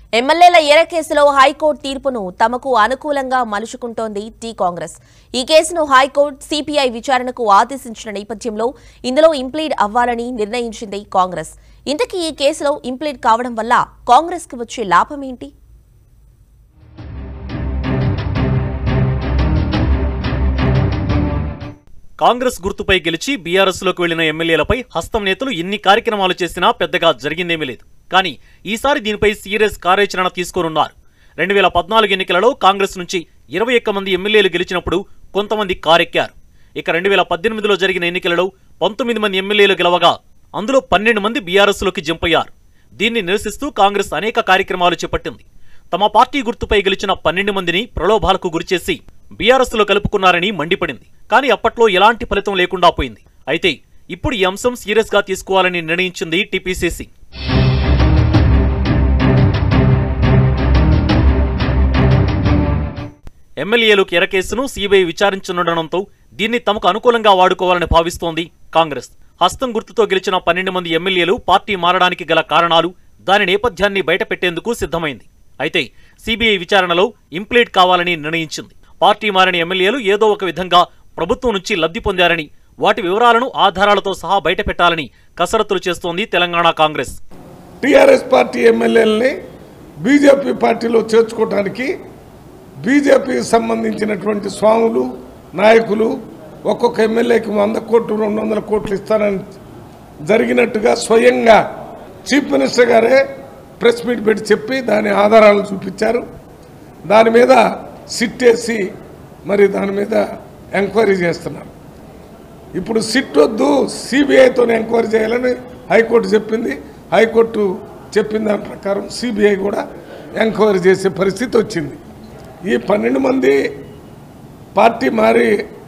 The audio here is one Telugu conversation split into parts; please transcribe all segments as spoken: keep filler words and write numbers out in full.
ఎమ్మెల్యేల ఎర కేసులో హైకోర్టు తీర్పును తమకు అనుకూలంగా మలుచుకుంటోంది టీ కాంగ్రెస్. ఈ కేసును హైకోర్టు సిపిఐ విచారణకు ఆదేశించిన నేపథ్యంలో ఇందులో ఇంప్లీడ్ అవ్వాలని నిర్ణయించింది కాంగ్రెస్. ఇంతకీ ఈ కేసులో ఇంప్లీడ్ కావడం వల్ల కాంగ్రెస్ కు వచ్చే లాభం ఏంటి? కాంగ్రెస్ గుర్తుపై గెలిచి బీఆర్ఎస్ లోకి వెళ్లిన ఎమ్మెల్యేలపై హస్తం నేతలు ఎన్ని కార్యక్రమాలు చేసినా పెద్దగా జరిగిందేమీ లేదు. కానీ ఈసారి దీనిపై సీరియస్ కార్యాచరణ తీసుకోనున్నారు. రెండు వేల పద్నాలుగు ఎన్నికలలో కాంగ్రెస్ నుంచి ఇరవై ఒక్క మంది ఎమ్మెల్యేలు గెలిచినప్పుడు కొంతమంది కారెక్కారు. ఇక రెండు వేల పద్దెనిమిదిలో జరిగిన ఎన్నికలలో పంతొమ్మిది మంది ఎమ్మెల్యేలు గెలవగా అందులో పన్నెండు మంది బీఆర్ఎస్ లోకి జంప్ అయ్యారు. దీన్ని నిరసిస్తూ కాంగ్రెస్ అనేక కార్యక్రమాలు చేపట్టింది. తమ పార్టీ గుర్తుపై గెలిచిన పన్నెండు మందిని ప్రలోభాలకు గురిచేసి బీఆర్ఎస్ లో కలుపుకున్నారని మండిపడింది. కానీ అప్పట్లో ఎలాంటి ఫలితం లేకుండా పోయింది. అయితే ఇప్పుడు ఈ అంశం సీరియస్ గా తీసుకోవాలని నిర్ణయించింది టీపీసీసీ. ఎమ్మెల్యేలకు ఎర కేసును సీబీఐ విచారించనుండడంతో దీన్ని తమకు అనుకూలంగా వాడుకోవాలని భావిస్తోంది కాంగ్రెస్. హస్తం గుర్తుతో గెలిచిన పన్నెండు మంది ఎమ్మెల్యేలు పార్టీ మారడానికి గల కారణాలు, దాని నేపథ్యాన్ని బయటపెట్టేందుకు సిద్ధమైంది. అయితే సీబీఐ విచారణలో ఇంప్లీడ్ కావాలని నిర్ణయించింది. పార్టీ మారిన ఎమ్మెల్యేలు ఏదో ఒక విధంగా ప్రభుత్వం నుంచి లబ్ధి పొందారని, వాటి వివరాలను ఆధారాలతో సహా బయటపెట్టాలని కసరత్తులు చేస్తోంది తెలంగాణ కాంగ్రెస్. టీఆర్ఎస్ పార్టీ ఎమ్మెల్యేలని బీజేపీ పార్టీలో చేర్చుకోవడానికి బీజేపీకి సంబంధించినటువంటి స్వాములు, నాయకులు ఒక్కొక్క ఎమ్మెల్యేకి వంద కోట్లు రెండు వందల కోట్లు ఇస్తారని జరిగినట్టుగా స్వయంగా చీఫ్ మినిస్టర్ గారే ప్రెస్ మీట్ పెట్టి చెప్పి దాని ఆధారాలు చూపించారు. దాని మీద సిట్ వేసి మరి దాని మీద ఎంక్వైరీ చేస్తున్నారు. ఇప్పుడు సిట్ వద్దు, సిబిఐతో ఎంక్వైరీ చేయాలని హైకోర్టు చెప్పింది. హైకోర్టు చెప్పిన దాని ప్రకారం సిబిఐ కూడా ఎంక్వైరీ చేసే పరిస్థితి వచ్చింది. ఈ పన్నెండు మంది పార్టీ మారి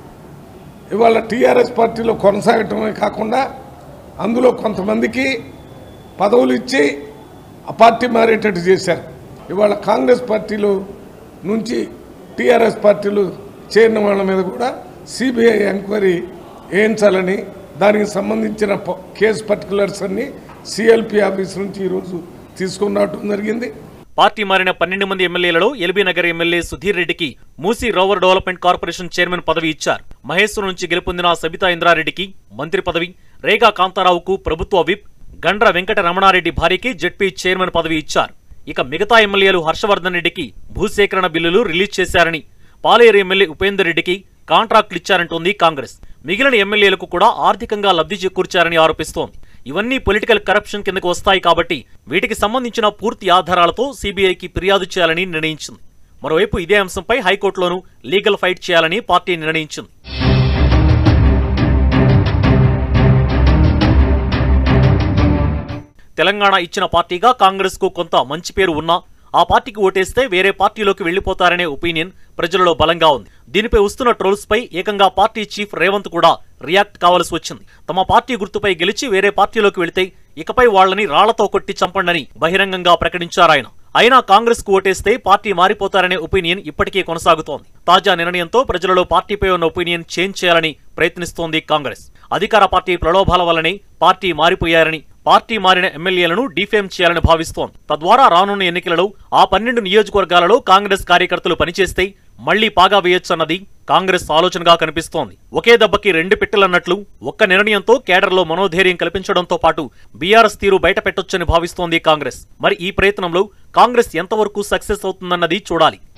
ఇవాళ టీఆర్ఎస్ పార్టీలో కొనసాగటమే కాకుండా అందులో కొంతమందికి పదవులు ఇచ్చి ఆ పార్టీ మారేటట్టు చేశారు. ఇవాళ కాంగ్రెస్ పార్టీలో నుంచి టీఆర్ఎస్ పార్టీలు చేరిన వాళ్ళ మీద కూడా సిబిఐ ఎంక్వైరీ వేయించాలని, దానికి సంబంధించిన కేసు పర్టికులర్స్ అన్ని సిఎల్పి ఆఫీస్ నుంచి ఈరోజు తీసుకుని రావడం జరిగింది. పార్టీ మారిన పన్నెండు మంది ఎమ్మెల్యేలలో ఎల్బీ నగర్ ఎమ్మెల్యే సుధీర్ రెడ్డికి Musi river development corporation chairman పదవి ఇచ్చారు. మహేశ్వరం నుంచి గెలుపొందిన సబితా ఇంద్రారెడ్డికి మంత్రి పదవి, రేగా కాంతారావుకు ప్రభుత్వ విప్, గండ్ర వెంకట రమణారెడ్డి భార్యకి జెడ్పీ చైర్మన్ పదవి ఇచ్చారు. ఇక మిగతా ఎమ్మెల్యేలు హర్షవర్ధన్ రెడ్డికి భూసేకరణ బిల్లులు రిలీజ్ చేశారని, పాలేరు ఎమ్మెల్యే ఉపేందర్ రెడ్డికి కాంట్రాక్టులు ఇచ్చారంటోంది కాంగ్రెస్. మిగిలిన ఎమ్మెల్యేలకు కూడా ఆర్థికంగా లబ్ధి చేకూర్చారని ఆరోపిస్తోంది. ఇవన్నీ పొలిటికల్ కరప్షన్ కిందకు వస్తాయి కాబట్టి వీటికి సంబంధించిన పూర్తి ఆధారాలతో సీబీఐకి ఫిర్యాదు చేయాలని నిర్ణయించింది. మరోవైపు ఇదే అంశంపై హైకోర్టులోనూ లీగల్ ఫైట్ చేయాలని పార్టీ నిర్ణయించింది. తెలంగాణ ఇచ్చిన పార్టీగా కాంగ్రెస్ కు కొంత మంచి పేరు ఉన్నా ఆ పార్టీకి ఓటేస్తే వేరే పార్టీలోకి వెళ్లిపోతారనే ఒపీనియన్ ప్రజలలో బలంగా ఉంది. దీనిపై వస్తున్న ట్రోల్స్ పై ఏకంగా పార్టీ చీఫ్ రేవంత్ కూడా రియాక్ట్ కావాల్సి వచ్చింది. తమ పార్టీ గుర్తుపై గెలిచి వేరే పార్టీలోకి వెళితే ఇకపై వాళ్లని రాళ్లతో కొట్టి చంపండని బహిరంగంగా ప్రకటించారాయన. అయినా కాంగ్రెస్ కు ఓటేస్తే పార్టీ మారిపోతారనే ఒపీనియన్ ఇప్పటికీ కొనసాగుతోంది. తాజా నిర్ణయంతో ప్రజలలో పార్టీపై ఉన్న ఒపీనియన్ చేంజ్ చేయాలని ప్రయత్నిస్తోంది కాంగ్రెస్. అధికార పార్టీ ప్రలోభాల వల్లనే పార్టీ మారిపోయారని, పార్టీ మారిన ఎమ్మెల్యేలను డిఫేమ్ చేయాలని భావిస్తోంది. తద్వారా రానున్న ఎన్నికలలో ఆ పన్నెండు నియోజకవర్గాలలో కాంగ్రెస్ కార్యకర్తలు పనిచేస్తే మళ్లీ పాగా వేయొచ్చన్నది కాంగ్రెస్ ఆలోచనగా కనిపిస్తోంది. ఒకే దెబ్బకి రెండు పిట్టలన్నట్లు ఒక్క నిర్ణయంతో కేడర్లో మనోధైర్యం కల్పించడంతో పాటు బీఆర్ఎస్ తీరు బయట పెట్టొచ్చని భావిస్తోంది కాంగ్రెస్. మరి ఈ ప్రయత్నంలో కాంగ్రెస్ ఎంతవరకు సక్సెస్ అవుతుందన్నది చూడాలి.